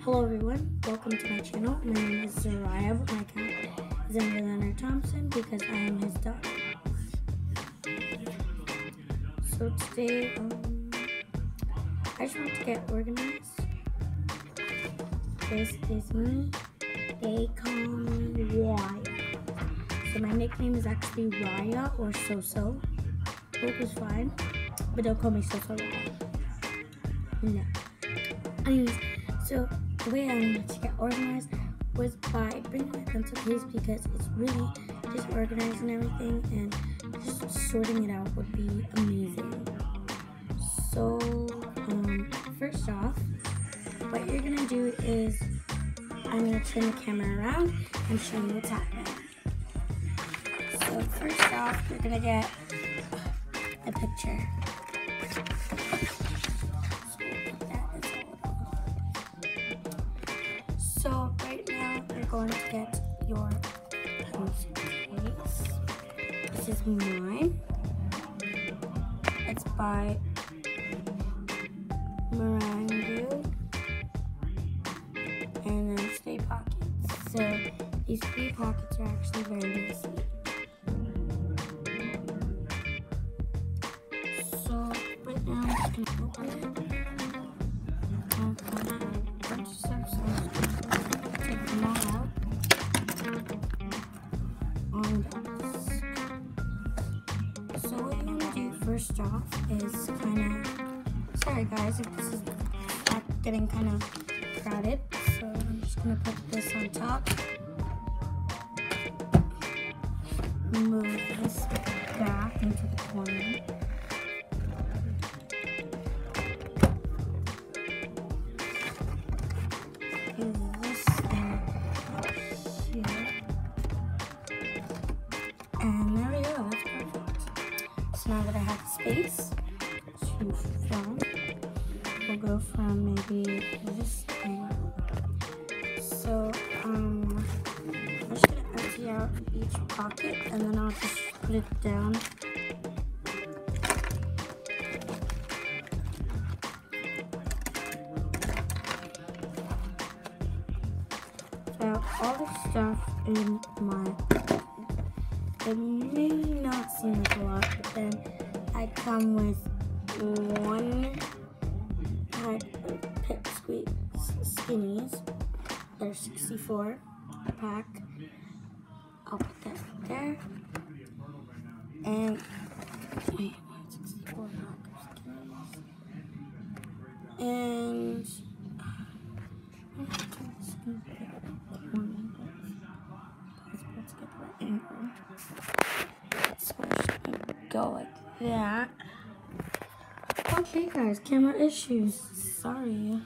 Hello everyone, welcome to my channel. My name is Zariah, but my account is Emily Leonard Thompson because I am his daughter. So today, I just want to get organized. This is me. They call me Raya. So my nickname is actually Raya or So-So. Both is fine, but don't call me So-So Raya. No. Anyways, so the way I wanted to get organized was by bringing my pencil case because it's really just organized and everything, and just sorting it out would be amazing. So, first off, what you're gonna do is I'm gonna turn the camera around and show you what's happening. So first off, you're gonna get a picture. So right now you're going to get your pencil case. This is mine. It's by Marangu. And then Stay Pockets. So these three pockets are actually very messy. So right now I'm just gonna open it. Take them all out. So what you want to do first off is sorry guys if this is getting kind of crowded, so I'm just going to put this on top. Move this back into the corner. And there we go, that's perfect. So now that I have space to film, we'll go from maybe this angle. So, I'm just going to empty out each pocket and then I'll just put it down. So, all the stuff in my it may not seem like a lot, but then I come with one pack of Pip Squeak Skinnies. They're 64 a pack. I'll put that right there. And wait, 64 pack of Skinnies. And so we're just gonna go like that. Okay guys, camera issues, sorry.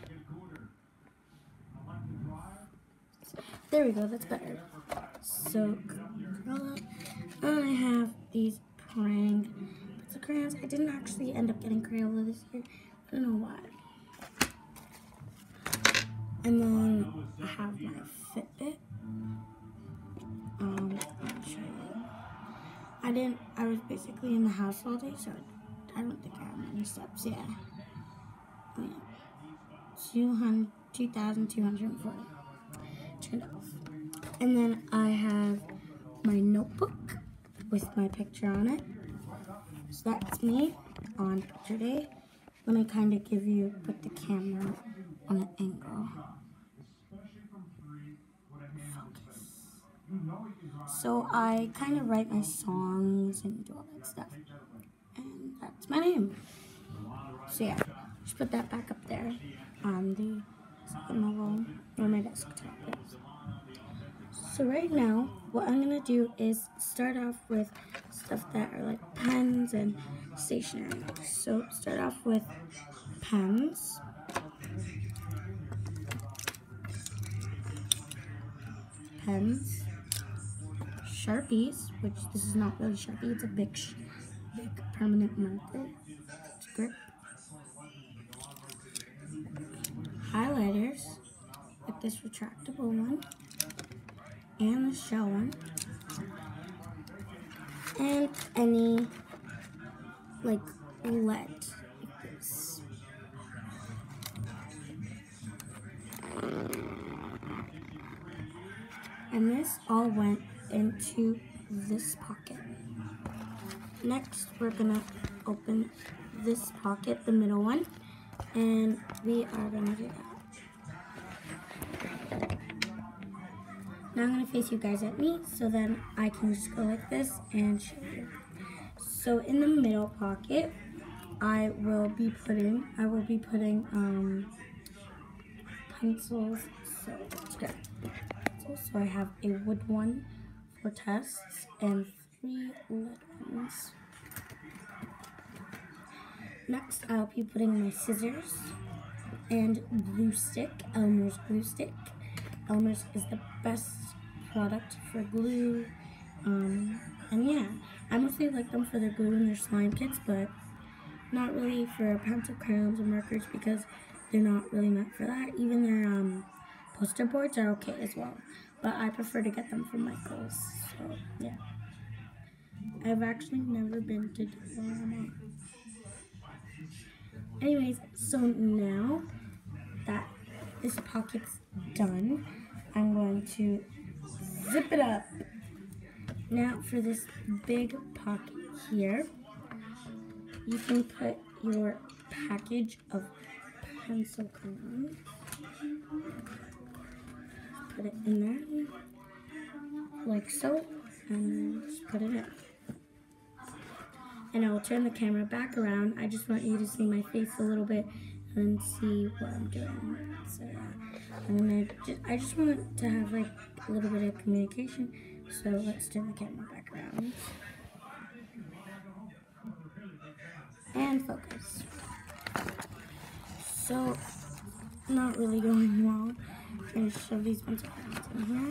There we go, that's better. So, I have these Prang pencil crayons. I didn't actually end up getting Crayola this year, I don't know why. And then I have my Fitbit. I'll show you. I was basically in the house all day, so I don't think I have many steps. Yeah. 2,240. Turned off. And then I have my notebook with my picture on it. So that's me on picture day. Let me kind of put the camera on an angle. So I kind of write my songs and do all that stuff. And that's my name. So yeah, just put that back up there on the second level where my desktop is. So right now, what I'm going to do is start off with stuff that are like pens and stationery. So start off with pens. Sharpies, which this is not really Sharpie, it's a big permanent marker. It's grip. Highlighters, like this retractable one, and the shell one, and any like lead, like this. And this all went into this pocket. Next, we're gonna open this pocket, the middle one, and we are gonna do that. Now I'm gonna face you guys at me, so then I can just go like this and show you. So in the middle pocket, I will be putting pencils. So let's grab pencils. So I have a wood one for tests and 3 lead ones. Next, I'll be putting my scissors and glue stick, Elmer's glue stick. Elmer's is the best product for glue. And yeah, I mostly like them for their glue and their slime kits, but not really for pencil, crayons, and markers because they're not really meant for that. Even their poster boards are okay as well, but I prefer to get them from Michael's. So yeah, I've actually never been to Dollarama. Anyways, so now that this pocket's done, I'm going to zip it up. Now for this big pocket here, you can put your package of pencil crayons. Put it in there, like so, and just put it in. And I will turn the camera back around. I just want you to see my face a little bit and see what I'm doing. So yeah, I just want to have like a little bit of communication. So let's turn the camera back around. And focus. So, not really going well. I'm going to shove these pencil crayons in here.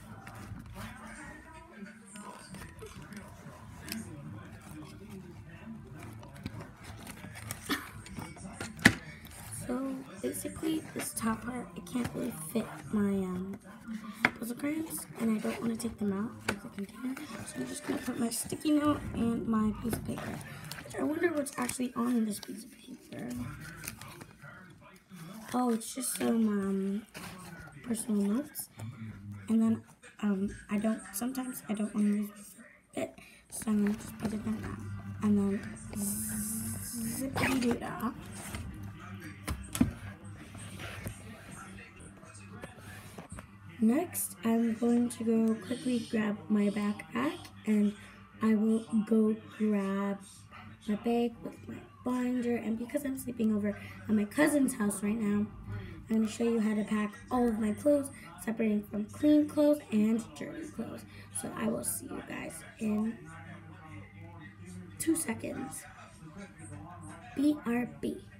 So basically, this top part, it can't really fit my pencil crayons, and I don't want to take them out of the container. So I'm just going to put my sticky note and my piece of paper. I wonder what's actually on this piece of paper. Oh, it's just some personal notes. And then sometimes I don't want to lose it, so I'm going to just put it in that. And then zippity-doo-dah. Next, I'm going to go quickly grab my backpack, and I will go grab my bag with my binder. And because I'm sleeping over at my cousin's house right now, I'm going to show you how to pack all of my clothes, separating from clean clothes and dirty clothes. So I will see you guys in 2 seconds. BRB.